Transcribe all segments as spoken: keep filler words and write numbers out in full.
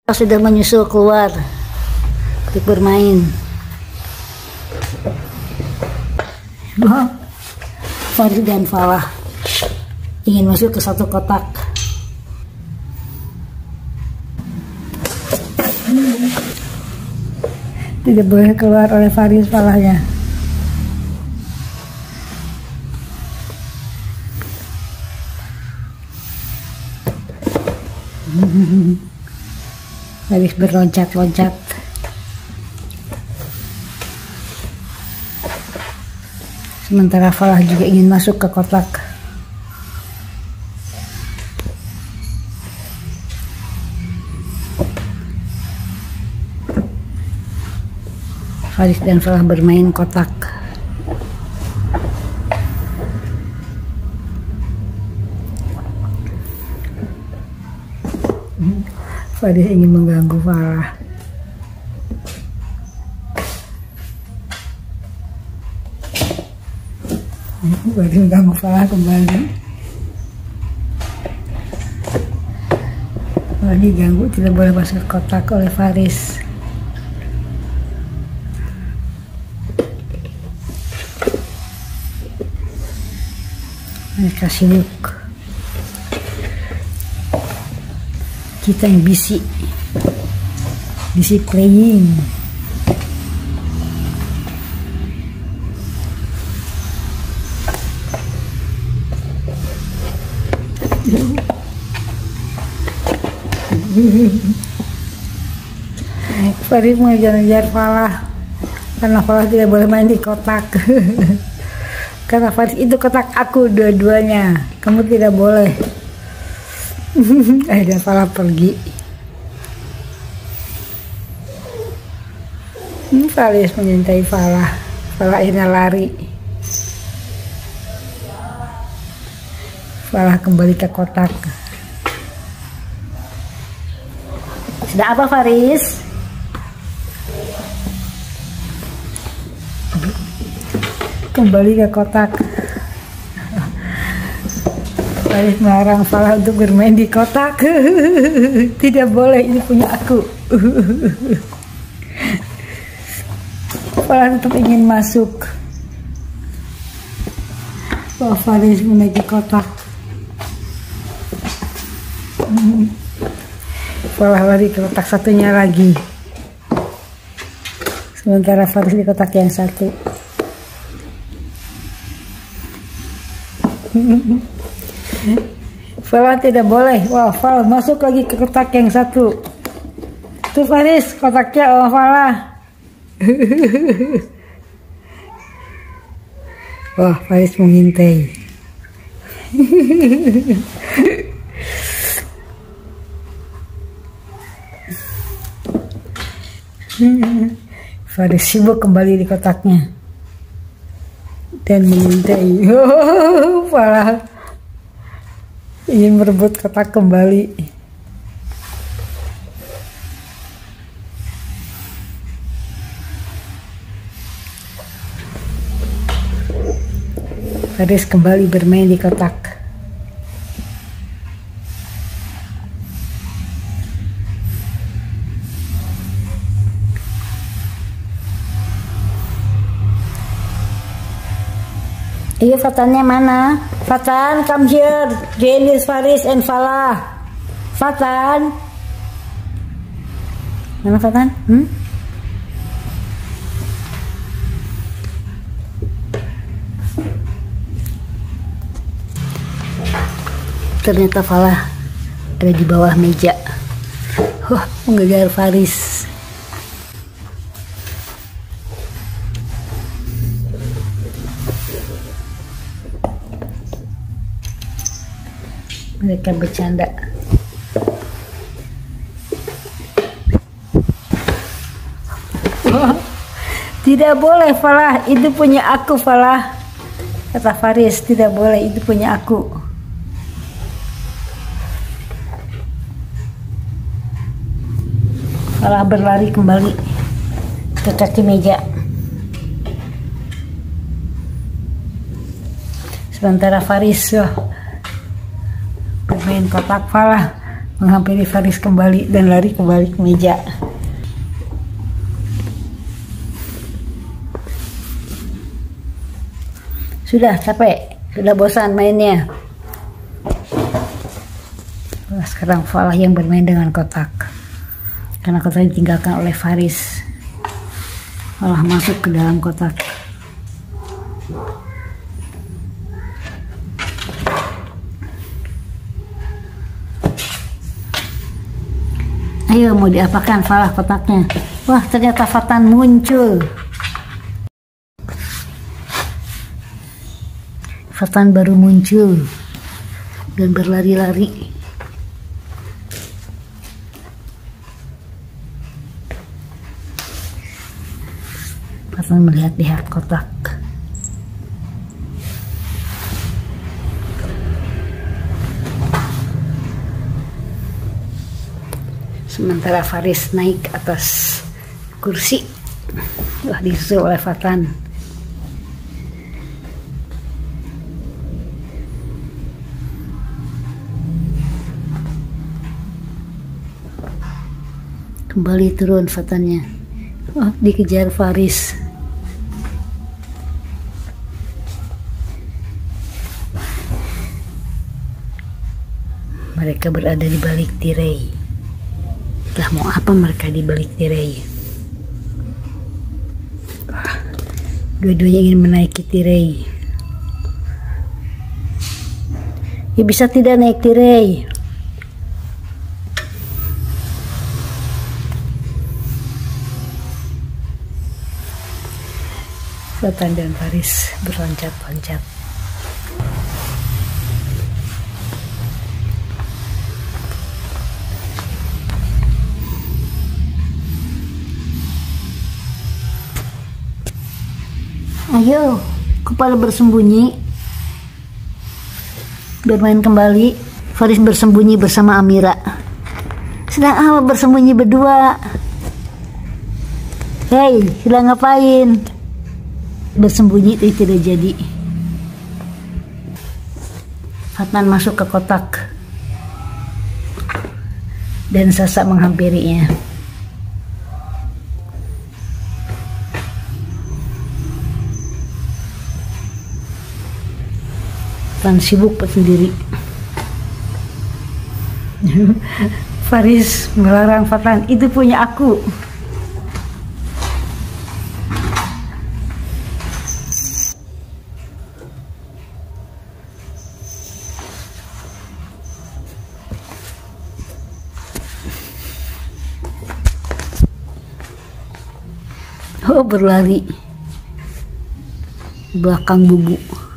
Sudah menyusul keluar untuk bermain. Faris dan Falah ingin masuk ke satu kotak. Tidak boleh keluar oleh Faris Falahnya. Faris berloncat-loncat. Sementara Falah juga ingin masuk ke kotak. Faris dan Falah bermain kotak. Faris ingin mengganggu Falah. Faris mengganggu Falah kembali. Lagi ganggu, tidak boleh masuk ke kotak oleh Faris. Mereka sibuk. Kita yang busy, busy playing. Faris mengejar-ngejar Falah karena Falah tidak boleh main di kotak. Karena Faris itu kotak aku dua-duanya, kamu tidak boleh. Akhirnya Falah pergi. hmm, Faris menyintai Falah. Falah akhirnya lari. Falah kembali ke kotak. Sudah apa Faris? Kembali ke kotak. Faris melarang Falah untuk bermain di kotak. Tidak boleh, ini punya aku. Falah tetap ingin masuk. Oh, Faris menaiki kotak. Falah lari ke kotak satunya lagi. Sementara Faris di kotak yang satu. Falah tidak boleh. Wah, Falah masuk lagi ke kotak yang satu. Tuh Faris, kotaknya oh Falah. Wah, Faris mengintai. Faris sibuk kembali di kotaknya dan mengintai. Oh, Falah ingin merebut kotak kembali. Faris kembali bermain di kotak. Iya, Fatannya mana? Fatan, come here. Join with Faris and Falah. Fatan. Mana Fatan? Hmm? Ternyata Falah ada di bawah meja. Wah, mengejar Faris. Mereka bercanda. Oh, tidak boleh Falah, itu punya aku Falah. Kata Faris, tidak boleh, itu punya aku. Falah berlari kembali ke kaki meja. Sementara Faris oh, bermain kotak. Falah menghampiri Faris kembali dan lari ke balik meja. Sudah capek, sudah bosan mainnya. Nah, sekarang Falah yang bermain dengan kotak, karena kotak ditinggalkan oleh Faris. Falah masuk ke dalam kotak. Ayo, mau diapakan Falah kotaknya? Wah, ternyata Fatan muncul. Fatan baru muncul dan berlari-lari. Fatan melihat-lihat kotak. Sementara Faris naik ke atas kursi. Wah, disusul oleh Fatan. Kembali turun Fatannya. Oh, dikejar Faris. Mereka berada di balik tirai. Entah mau apa mereka di balik tirai. Dua-duanya ingin menaiki tirai. Ya, bisa tidak naik tirai. Fatan dan Faris berloncat-loncat. Ayo, kepala bersembunyi. Bermain kembali. Faris bersembunyi bersama Amira. Sedang apa bersembunyi berdua? Hei, sedang ngapain? Bersembunyi tapi tidak jadi. Fatan masuk ke kotak dan Sasa menghampirinya. Fatan sibuk sendiri. Faris melarang Fatan, itu punya aku. Oh, berlari belakang bubu.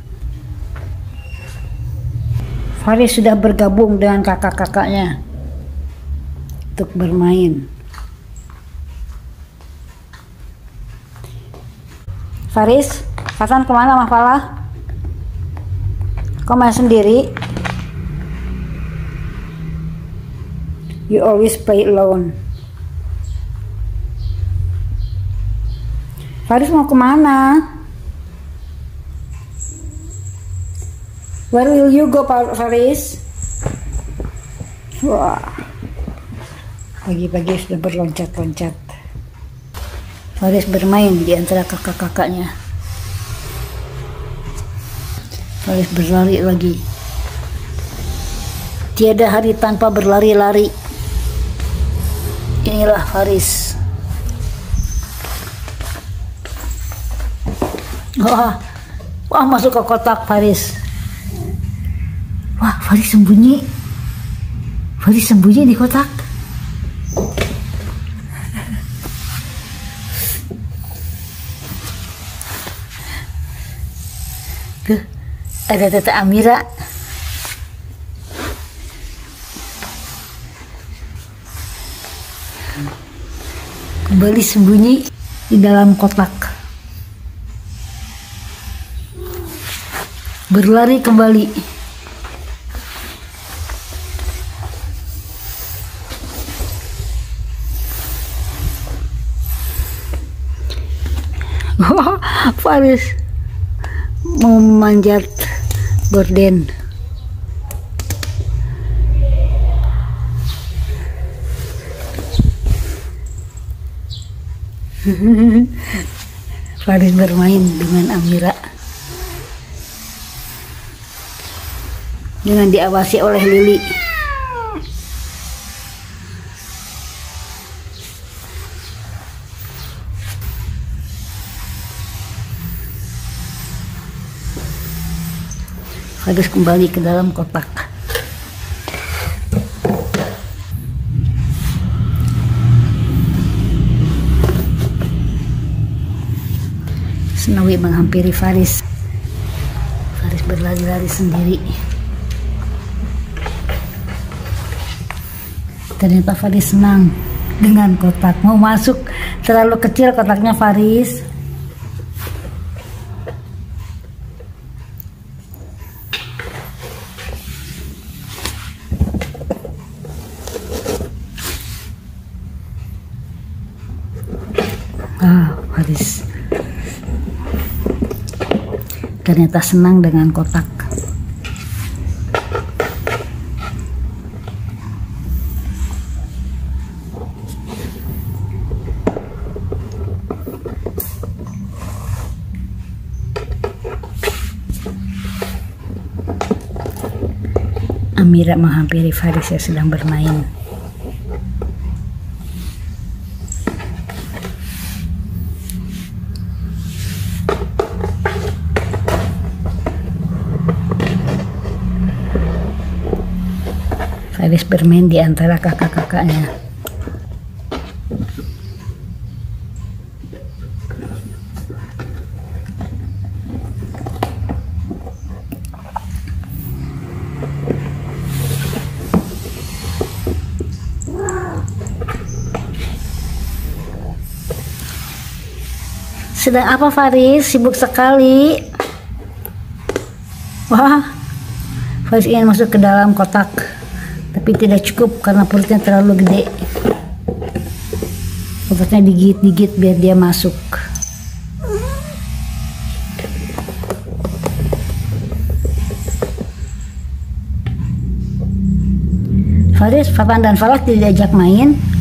Faris sudah bergabung dengan kakak-kakaknya untuk bermain. Faris, Fatan kemana Mah Falah? Kau main sendiri? You always play alone. Faris mau kemana? Where will you go, Faris? Wah, pagi-pagi sudah berloncat-loncat. Faris bermain di antara kakak-kakaknya. Faris berlari lagi. Tiada hari tanpa berlari-lari. Inilah Faris. Wah, wah masuk ke kotak Faris. Wah, Faris sembunyi. Faris sembunyi di kotak. Tuh, ada Tete Amira. Kembali sembunyi di dalam kotak. Berlari kembali. Wah, Faris mau memanjat gorden. Faris bermain dengan Amira dengan diawasi oleh Lili. Faris kembali ke dalam kotak. Snowy menghampiri Faris. Faris berlari-lari sendiri. Ternyata Faris senang dengan kotak. Mau masuk, terlalu kecil kotaknya Faris. Ah, Faris ternyata senang dengan kotak. Amira menghampiri Faris yang sedang bermain. Faris bermain di antara kakak-kakaknya. Sedang apa Faris? Sibuk sekali. Wah, Faris ingin masuk ke dalam kotak, tapi tidak cukup karena perutnya terlalu gede. Kotaknya digigit-gigit biar dia masuk. Faris, Papan dan Falah tidak diajak main.